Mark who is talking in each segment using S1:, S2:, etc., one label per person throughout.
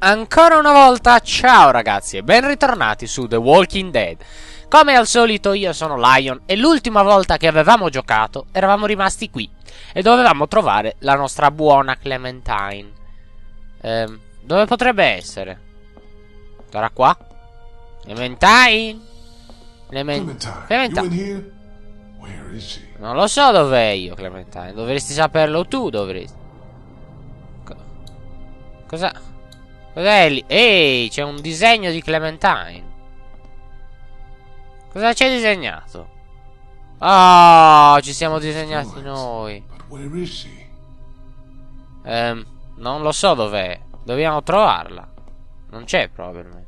S1: Ancora una volta, ciao ragazzi e ben ritornati su The Walking Dead. Come al solito io sono Lion e l'ultima volta che avevamo giocato eravamo rimasti qui e dovevamo trovare la nostra buona Clementine. Dove potrebbe essere? Sarà qua? Clementine? Clementine. Non lo so dov'è io, Clementine. Dovresti saperlo tu, dovresti. Cosa? Cos'è lì? Ehi, c'è un disegno di Clementine. Cosa c'è disegnato? Oh, ci siamo disegnati noi. Non lo so dov'è. Dobbiamo trovarla. Non c'è probabilmente.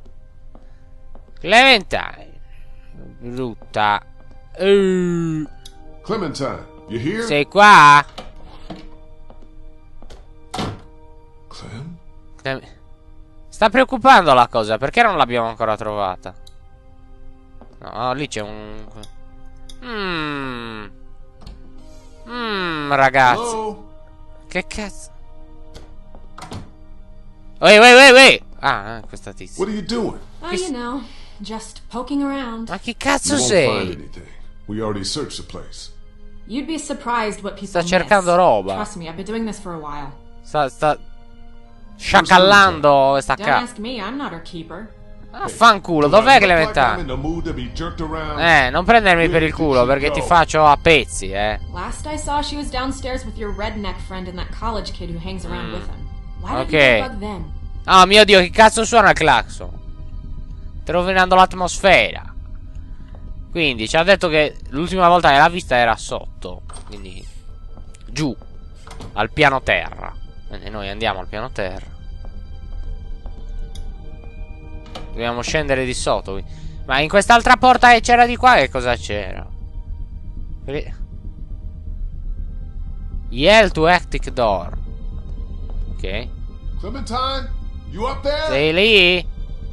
S1: Clementine. Brutta.
S2: Clementine, you here?
S1: Sei qua? Sta preoccupando la cosa. Perché non l'abbiamo ancora trovata? No, lì c'è un... ragazzi.
S2: Hello?
S1: Che cazzo? Wait. Ah, questa tizia.
S2: What are you doing?
S3: Oh, you know, just poking around.
S1: Ma che cazzo
S2: You won't
S1: sei?
S2: find anything. We already searched the place.
S3: You'd be surprised what people
S1: Sta cercando roba.
S3: Trust me, I've been doing this for a while.
S1: Sta sciacallando sta
S3: Don't
S1: cazzo.
S3: ask me, I'm not her keeper.
S1: Ah, fanculo, dov'è Clementine?
S2: Clementine?
S1: Non prendermi per il culo perché ti faccio a pezzi,
S3: Last I saw, she was downstairs with your redneck friend and that college kid who hangs around with him. Why didn't
S1: Okay.
S3: you bug them?
S1: Oh mio Dio, che cazzo suona il clacson? Sto rovinando l'atmosfera. Quindi ci ha detto che l'ultima volta che l'ha vista era sotto. Quindi giù, al piano terra. Quindi noi andiamo al piano terra. Dobbiamo scendere di sotto. Ma in quest'altra porta che c'era di qua, che cosa c'era? Yell to attic door. Ok.
S2: Clementine, you up there?
S1: Sei lì?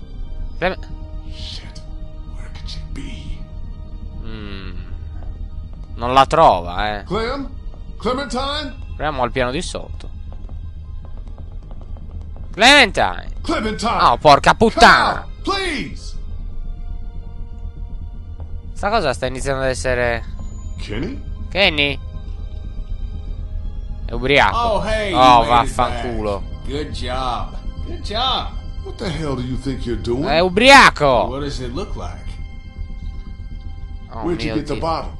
S2: Shit, where could she be?
S1: Non la trova,
S2: Clementine?
S1: Proviamo al piano di sotto. Clementine!
S2: Clementine!
S1: Oh, porca puttana!
S2: Come out, please!
S1: Sta cosa sta iniziando ad essere...
S2: Kenny?
S1: Kenny? È ubriaco.
S4: Oh, hey,
S1: Oh,
S4: you made it
S1: vaffanculo.
S4: back. Good job. Good job.
S2: What the hell do you think you're doing?
S1: È ubriaco!
S4: What does it look like?
S1: Oh
S2: Where'd you
S1: mio
S2: get the
S1: Dio.
S2: bottle?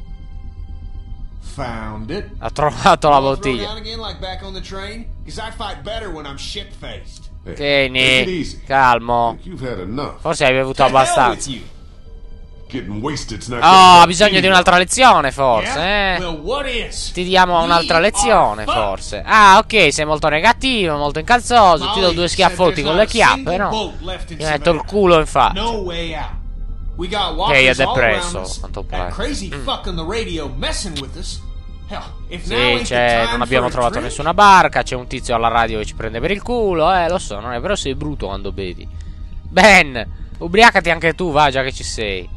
S1: Ha
S4: Trovato
S1: trovato la
S4: Throw
S1: bottiglia.
S4: down again like back on the train? 'Cause I fight better when I'm shit-faced.
S2: Hey,
S1: Kenny,
S2: take it easy.
S1: calmo.
S2: Think you've had enough.
S1: Forse hai bevuto
S4: The hell with
S1: abbastanza.
S4: you.
S2: Getting wasted's not
S1: Oh, ha bisogno di un'altra lezione, forse,
S4: Yeah? Well, what is?
S1: Ti diamo un'altra
S4: We
S1: lezione,
S4: are fucked.
S1: forse. Ah, ok, sei molto negativo, molto incalzoso. Ti do
S4: Molly
S1: due
S4: said
S1: schiaffotti
S4: there's
S1: con
S4: not
S1: le
S4: a
S1: chiappe,
S4: single
S1: no?
S4: boat left in
S1: Ti metto il
S4: Savannah.
S1: culo in faccia.
S4: No way out. We got
S1: Ok,
S4: walkers
S1: è
S4: all
S1: depresso,
S4: around us.
S1: quanto
S4: That
S1: pare.
S4: crazy fuck on the radio messing with us. Hell, if now
S1: Sì,
S4: ain't the
S1: c'è,
S4: time
S1: non abbiamo
S4: for a
S1: trovato
S4: drink?
S1: nessuna barca. C'è un tizio alla radio che ci prende per il culo. Lo so, non è, però sei brutto quando bevi. Ben, ubriacati anche tu, va, già che ci sei.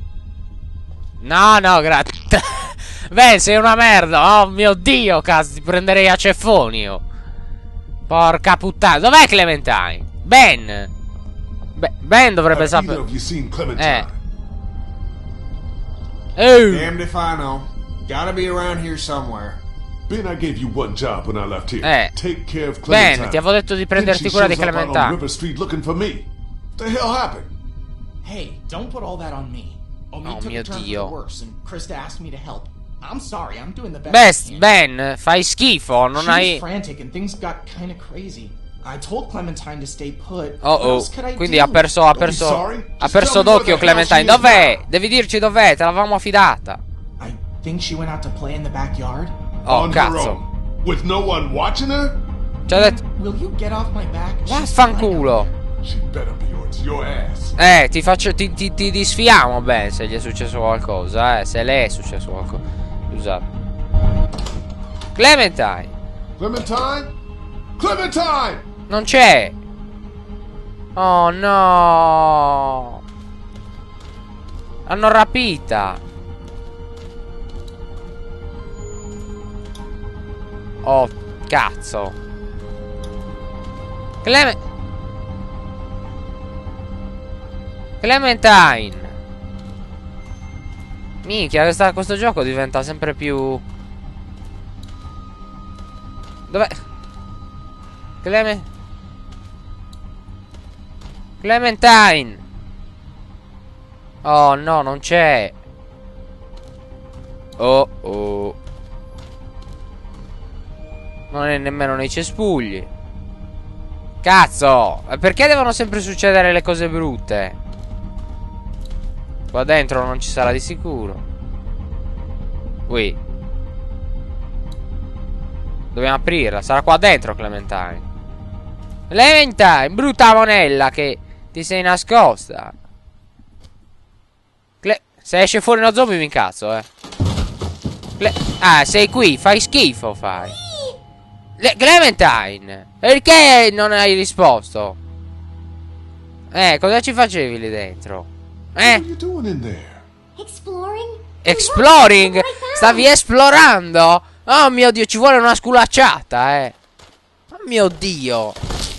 S1: No, grazie. Ben, sei una merda. Oh mio Dio, cazzo, ti prenderei a ceffoni io. Porca puttana. Dov'è Clementine? Ben. Ben dovrebbe
S2: Have either
S1: sapere.
S2: of you seen Clementine?
S4: Damned if I know. Gotta be around here somewhere.
S2: Ben, I gave you one job when I left here. Take care of
S1: Ben,
S2: Clementine.
S1: ti avevo detto di
S2: Then
S1: prenderti
S2: she
S1: cura di
S2: shows up out on
S1: Clementine.
S2: River Street looking for me. What the hell happened?
S5: Hey, don't put all that on me. Omid
S1: Oh
S5: took
S1: mio
S5: a turn
S1: Dio.
S5: for the worse, and Krista asked me to help. I'm sorry, I'm doing the best.
S1: Best,
S5: I can.
S1: Ben, fai schifo, non
S5: She was
S1: hai...
S5: frantic and things got kind of crazy. I told Clementine to stay put.
S1: Oh
S5: What
S1: oh,
S5: else could I
S1: quindi
S5: do?
S1: ha perso
S2: Don't be sorry. Just tell me
S1: d'occhio
S2: where the hell
S1: Clementine.
S2: she is
S1: Dov'è?
S2: now.
S1: Devi dirci dov'è, te l'avevamo affidata.
S5: I think she went out to play in the backyard.
S1: Oh,
S2: On her
S1: cazzo.
S2: own, with no one watching her?
S1: Ci ha detto...
S5: Will you get off my back? She's
S1: Vaffanculo.
S2: She better be or it's your ass.
S1: Ti faccio... Ti disfiamo, Ben, se gli è successo qualcosa, se le è successo qualcosa. Scusate. Clementine.
S2: Clementine? Clementine!
S1: Non c'è. Oh no. L'hanno rapita. Oh cazzo. Clementine. Minchia, questo gioco diventa sempre più... Dov'è? Clementine. Oh no, non c'è. Oh oh. Non è nemmeno nei cespugli. Cazzo! Perché devono sempre succedere le cose brutte? Qua dentro non ci sarà di sicuro. Qui. Dobbiamo aprirla. Sarà qua dentro, Clementine. Clementine, brutta monella che ti sei nascosta. Se esce fuori uno zombie mi incazzo, ah, sei qui, fai schifo, fai. Clementine, perché non hai risposto? Cosa ci facevi lì dentro? Exploring? Stavi esplorando? Oh mio Dio, ci vuole una sculacciata, Oh mio Dio.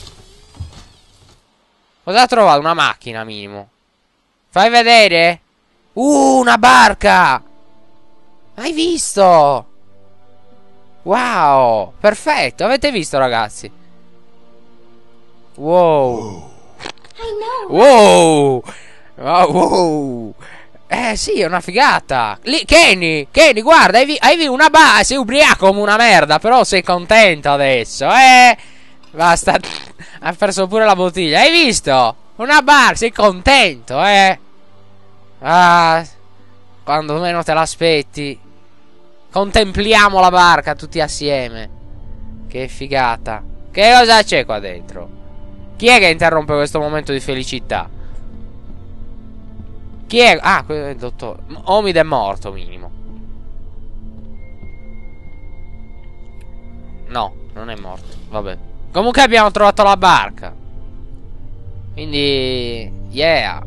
S1: Cosa ha trovato? Una macchina, minimo. Fai vedere? Una barca! Hai visto? Wow, perfetto, avete visto, ragazzi? Wow. Wow. Wow. Sì, è una figata. Lì, Kenny, guarda, hai una barca. Sei ubriaco come una merda, però sei contento adesso, Basta. Ha perso pure la bottiglia. Hai visto? Una barca, sei contento, Ah, quando meno te l'aspetti. Contempliamo la barca tutti assieme. Che figata. Che cosa c'è qua dentro? Chi è che interrompe questo momento di felicità? Chi è? Ah, il dottor Omid è morto, minimo. No, non è morto. Vabbè. Comunque abbiamo trovato la barca. Quindi yeah.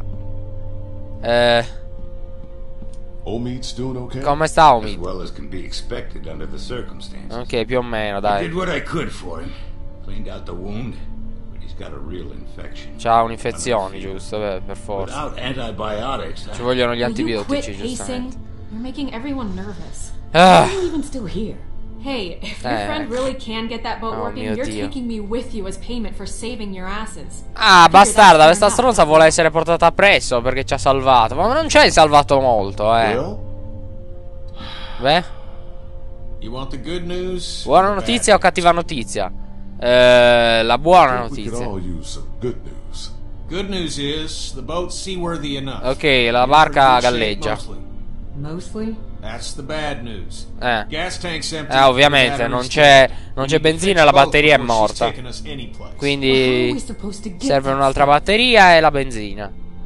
S2: Omid's doing okay?
S1: Come sta Omid?
S6: As well as can be expected under the circumstances.
S1: Ok, più o meno,
S6: I
S1: dai.
S6: did what I could for him. Cleaned out the wound, but he's got a real infection.
S1: C'ha un'infezione, giusto? Per forza.
S6: Without antibiotics.
S1: Ci vogliono gli
S3: Will you
S1: antibiotici,
S3: quit
S1: giustamente.
S3: pacing? You're making everyone nervous.
S1: Ah,
S3: Why are you even still here? Hey, if your friend really can get that boat
S1: Oh,
S3: working,
S1: mio
S3: you're
S1: Dio.
S3: taking me with you as payment for saving your asses.
S1: ah,
S3: Figure
S1: bastarda,
S3: that's
S1: questa
S3: fair
S1: stronza
S3: enough.
S1: vuole essere portata appresso perché ci ha salvato. Ma non ci hai salvato molto,
S2: Well,
S1: Beh,
S4: You want the good news?
S1: buona
S4: or the
S1: notizia o
S4: bad?
S1: cattiva notizia? La buona
S2: we could
S1: notizia.
S2: all use some good news.
S4: Good news is the boat's seaworthy enough.
S1: Ok, la barca galleggia.
S3: Mostly?
S4: That's the bad news. Gas tank's empty.
S1: Ovviamente, non c'è benzina e la batteria è morta. Quindi serve un'altra batteria e la benzina.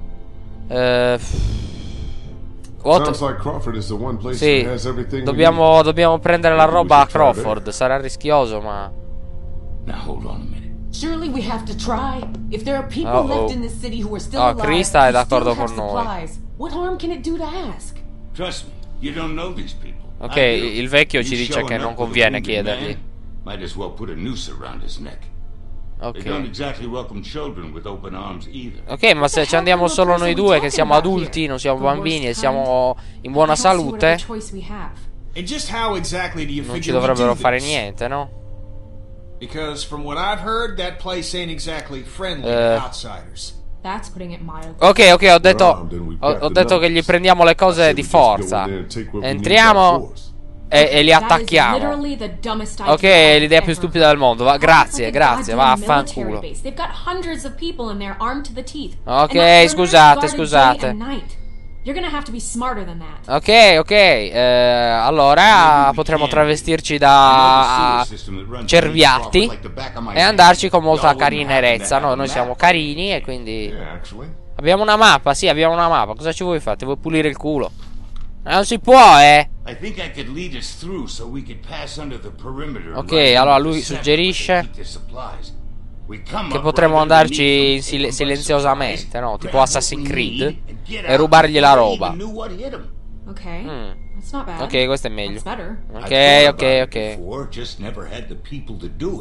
S2: Sounds like Crawford is the one place
S1: Sì,
S2: that has everything
S1: dobbiamo prendere la
S2: Maybe we
S1: roba a
S2: should try
S1: Crawford. Sarà rischioso, ma...
S6: Now hold on a minute.
S7: Surely we have to try. If there are people
S1: Uh-oh.
S7: left in this city who are still
S1: Oh,
S7: alive,
S1: Krista è
S7: who
S1: d'accordo
S7: still have
S1: con noi.
S7: supplies, what harm can it do to ask?
S6: Trust me, you don't know these people.
S1: Ok,
S6: I do.
S1: il vecchio ci
S6: You
S1: dice
S6: showing
S1: che
S6: up
S1: non
S6: with a
S1: conviene
S6: wounded
S1: chiedergli.
S6: man, might as well put a noose around his neck. They don't
S1: Ok.
S6: exactly welcome children with open arms either.
S1: Ok, ma se ci andiamo solo noi due che siamo adulti, non siamo bambini e siamo in buona
S3: I don't see what
S1: salute,
S3: other choice we have.
S4: And just how exactly do you
S1: non ci
S4: figure we
S1: dovrebbero
S4: do
S1: fare
S4: this?
S1: niente, no?
S4: Because from what I've heard, that place ain't exactly friendly to outsiders.
S3: That's putting it mildly.
S1: Ok, ho detto che gli prendiamo le cose di forza. Entriamo e li
S3: That is
S1: attacchiamo.
S3: literally the dumbest idea
S1: Ok, è l'idea più
S3: I've ever
S1: stupida del mondo.
S3: heard.
S1: Grazie,
S3: It's like a
S1: grazie,
S3: goddamn
S1: vaffanculo.
S3: military base. They've got hundreds of people in there armed to the teeth.
S1: Ok,
S3: And that perimeter
S1: scusate,
S3: is guarded
S1: scusate.
S3: day and night. You're gonna have to be smarter than that.
S1: Ok, allora potremo travestirci da cerviatti e andarci con molta carinerezza. Noi siamo carini e quindi
S2: Yeah, actually.
S1: abbiamo una mappa, sì, abbiamo una mappa. Cosa ci vuoi fare? Ti vuoi pulire il culo? Non si può,
S6: I think I could lead us through so we could pass under the perimeter.
S1: Ok,
S6: right
S1: allora
S6: under
S1: lui
S6: the center
S1: suggerisce
S6: where they keep their supplies. We come
S1: che
S6: up
S1: potremmo
S6: right
S1: andarci
S6: underneath them,
S1: silenziosamente, no? Tipo Assassin's
S6: grab what we
S1: Creed
S6: need, and get
S1: e
S6: out
S1: rubargli la
S6: before they
S1: roba.
S6: even knew what hit 'em.
S3: Okay. That's not bad.
S1: Ok, questo è meglio.
S3: That's better.
S6: I've thought about it
S1: Ok.
S6: before, just never had the people to do it.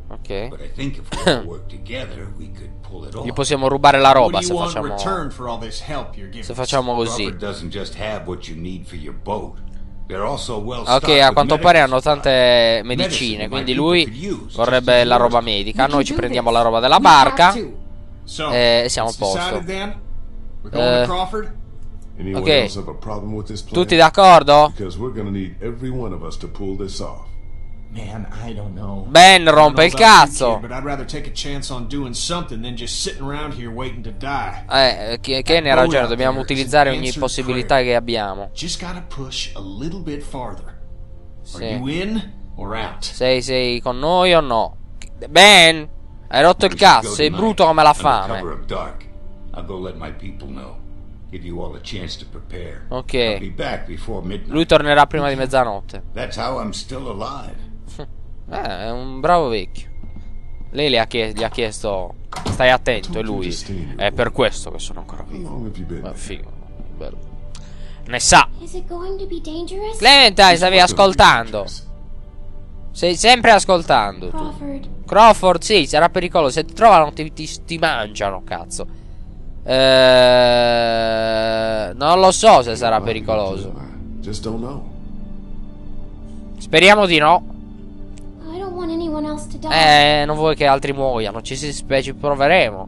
S1: Ok.
S6: But I think if we all work together, we could pull it off.
S1: Gli possiamo rubare la roba
S4: What do
S1: se
S4: you want in
S1: facciamo...
S4: return for all this help you're giving
S1: Se
S4: us?
S1: facciamo così.
S6: Crawford doesn't just have what you need for your boat. They're also well
S1: Ok,
S6: stocked
S1: a
S6: with
S1: quanto
S6: medical
S1: pare hanno
S6: supplies.
S1: tante medicine, quindi lui vorrebbe la roba medica. Noi ci prendiamo la roba della barca
S4: So,
S1: e siamo a
S4: it's
S1: posto.
S4: decided then? We're going to Crawford?
S2: Anyone
S1: Okay.
S2: else have a problem with this plan?
S1: Tutti d'accordo?
S2: Because we're gonna need every one of us to pull this off.
S5: Man, I don't know.
S1: Ben
S4: I don't
S1: rompe
S4: know
S1: il
S4: about you,
S1: cazzo.
S4: kid, but I'd rather take a chance on doing something than just sitting around here waiting to die.
S1: Ken ha ragione, dobbiamo utilizzare ogni possibilità che abbiamo.
S4: Just gotta push a little bit farther.
S1: Sì.
S4: Are you in or out?
S1: Sei con noi o no? Ben, hai rotto il cazzo, sei bruto come la fame.
S6: Under cover of dark. I'll go let my people know. Give you all a chance to prepare.
S1: Ok.
S6: I'll be back before midnight.
S1: Lui tornerà prima di mezzanotte.
S6: That's how I'm still alive.
S1: È un bravo vecchio. Lei gli ha chiesto stai attento e lui è per questo che sono ancora
S2: How
S1: vivo.
S2: long have you been there?
S1: Figo, bello. Ne sa.
S8: Is it going to be dangerous?
S1: Clementine, stavi ascoltando. Sei sempre ascoltando tu.
S8: Crawford.
S1: Crawford, sì, sarà pericoloso. Se ti trovano ti mangiano, cazzo. Non lo so se sarà pericoloso.
S2: Just don't know.
S1: Speriamo di no.
S8: I don't want anyone else to die.
S1: Non vuoi che altri muoiano. Ci proveremo.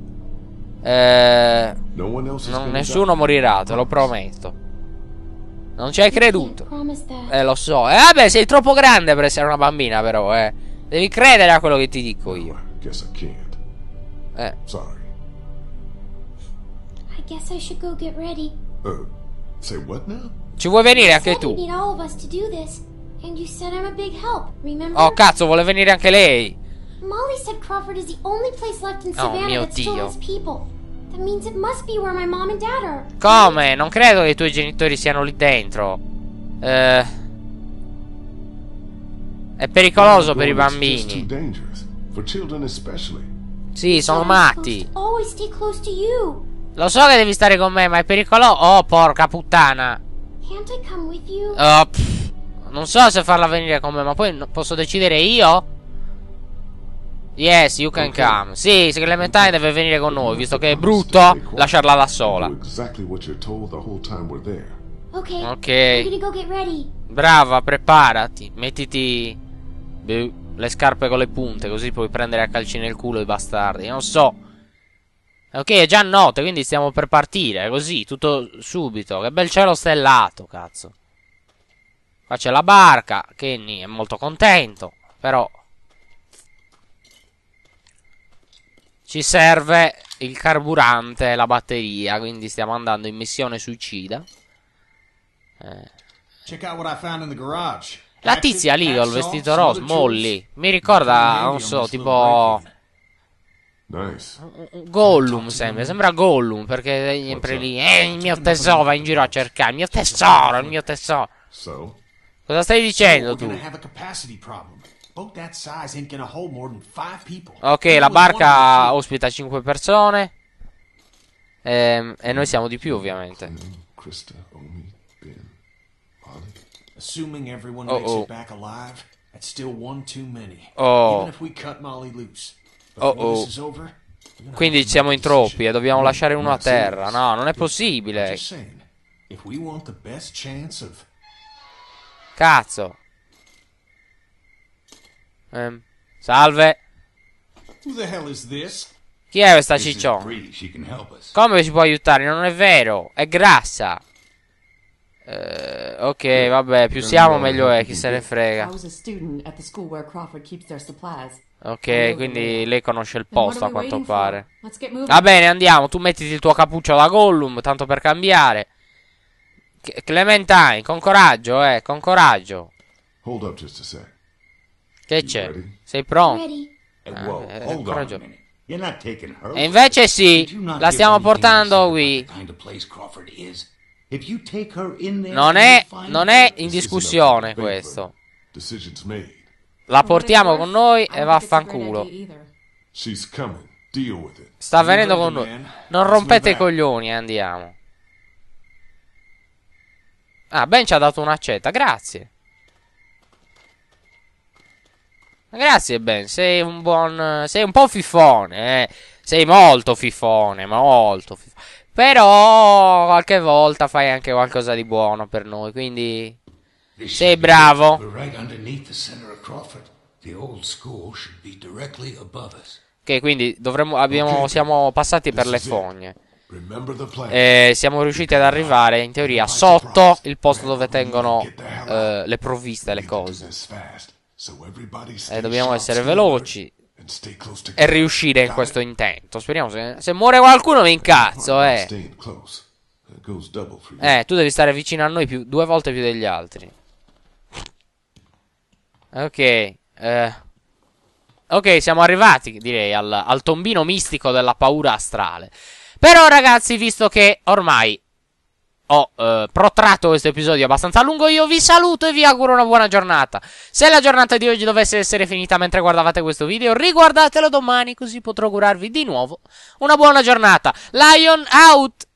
S2: No one else is gonna
S1: Nessuno
S2: die.
S1: morirà, te lo prometto. Non ci hai creduto.
S8: Promise that.
S1: Lo so. Vabbè, sei troppo grande per essere una bambina, però, Devi credere a quello che ti dico io.
S2: Guess I can't. Sorry.
S8: I guess I should go get ready.
S2: Say what now?
S1: Ci vuoi venire anche
S8: You said
S1: tu?
S8: you need all of us to do this, and you said I'm a big help. Remember?
S1: Oh, cazzo, vuole venire anche lei.
S8: Molly said Crawford is the only place left in
S1: Oh,
S8: Savannah
S1: mio
S8: that still
S1: Dio.
S8: has people. That means it must be where my mom and dad are.
S1: Come? Non credo che i tuoi genitori siano lì dentro. È pericoloso per i
S2: It's just too
S1: bambini.
S2: dangerous. For children especially.
S1: Sì, sono
S8: But I'm
S1: matti.
S8: supposed to always stay close to you.
S1: Lo so che devi stare con me, ma è pericoloso. Oh, porca puttana.
S8: Can't I come with you?
S1: Oh, non so se farla venire con me, ma poi posso decidere io? Yes, you can come. Sì, se Clementine deve venire con noi, visto che è brutto lasciarla da sola.
S2: Do exactly what you're told the whole time we're there.
S8: Okay.
S1: Ok.
S8: I'm gonna go get ready.
S1: Brava, preparati. Mettiti le scarpe con le punte, così puoi prendere a calci nel culo i bastardi. Non so. Ok, è già notte, quindi stiamo per partire. Così, tutto subito. Che bel cielo stellato, cazzo. Qua c'è la barca. Kenny è molto contento. Però ci serve il carburante e la batteria. Quindi stiamo andando in missione suicida.
S4: Check out what I found in the garage.
S1: La tizia lì col vestito rosa, Molly. Mi ricorda, non so, tipo
S2: Nice.
S1: Gollum sembra Gollum, perché è sempre lì. Il mio tesoro, va in giro a cercare. Il mio tesoro, il mio tesoro.
S2: So,
S1: Cosa stai dicendo
S4: We're
S1: tu?
S4: gonna have a capacity problem. A boat that size ain't gonna hold more than 5 people.
S1: Ok,
S4: Even
S1: la
S4: with one
S1: barca
S4: of us,
S1: ospita 5 persone. E noi siamo di più, ovviamente.
S2: Krista, Omi, Ben, Molly.
S4: assuming everyone
S1: Uh-oh.
S4: makes it back alive, that's still one too many.
S1: Oh.
S4: Even if we cut Molly loose. Before
S1: Uh-oh.
S4: this is over, we're gonna
S1: Quindi
S4: have to
S1: siamo
S4: make
S1: in
S4: a
S1: troppi
S4: decision.
S1: e dobbiamo lasciare uno a terra. No, non è possibile.
S4: Just saying, if we want the best chance of
S1: Cazzo. Salve.
S4: who the hell is this?
S1: Chi è questa
S6: This is
S1: cicciona?
S6: Bree. She can help us.
S1: Come ci può aiutare? Non è vero. È grassa. Ok, vabbè. Più siamo meglio è. Chi se ne
S7: I
S1: frega.
S7: was a student at the school where Crawford keeps their supplies.
S1: Ok, quindi lei conosce il posto a quanto pare.
S3: Let's get moving.
S1: Va bene, andiamo. Tu mettiti il tuo cappuccio da Gollum, tanto per cambiare. Clementine, con coraggio, con coraggio.
S2: Hold up just a sec.
S1: Che c'è? Sei pronto?
S8: Ready.
S6: Whoa, hold on a
S1: coraggio.
S6: minute. You're not taking her.
S1: E invece sì,
S6: Did you not
S1: la
S6: get
S1: stiamo
S6: anything
S1: portando
S6: to say
S1: qui.
S6: about the kind of place Crawford is? If you take her in there,
S1: Non
S6: and
S1: è,
S6: you find
S1: non
S6: her-
S1: è in
S2: This isn't
S1: discussione
S2: up to debate,
S1: questo.
S2: but Decisions made.
S1: La portiamo con noi
S3: I
S1: e
S3: don't think it's a great
S1: vaffanculo.
S3: idea either.
S2: She's coming. Deal with it.
S1: Sta venendo
S4: You
S1: con
S4: heard
S1: noi.
S4: the man.
S1: Non
S4: Let's
S1: rompete i
S4: move out.
S1: coglioni, andiamo. Ah, Ben ci ha dato un'accetta, grazie. Grazie, Ben. Sei un buon... Sei un po' fifone, eh. Sei molto fifone, molto fifone. Però qualche volta fai anche qualcosa di buono per noi, quindi... Sei bravo. Ok, quindi siamo passati per le fogne. Siamo riusciti ad arrivare, in teoria, sotto il posto dove tengono le provviste, le cose. Dobbiamo essere veloci e riuscire in questo intento. Speriamo, se muore qualcuno mi incazzo, tu devi stare vicino a noi 2 volte più degli altri. Ok, ok, siamo arrivati, direi, al tombino mistico della paura astrale. Però, ragazzi, visto che ormai ho protratto questo episodio abbastanza lungo, io vi saluto e vi auguro una buona giornata. Se la giornata di oggi dovesse essere finita mentre guardavate questo video, riguardatelo domani, così potrò augurarvi di nuovo una buona giornata. Lion out!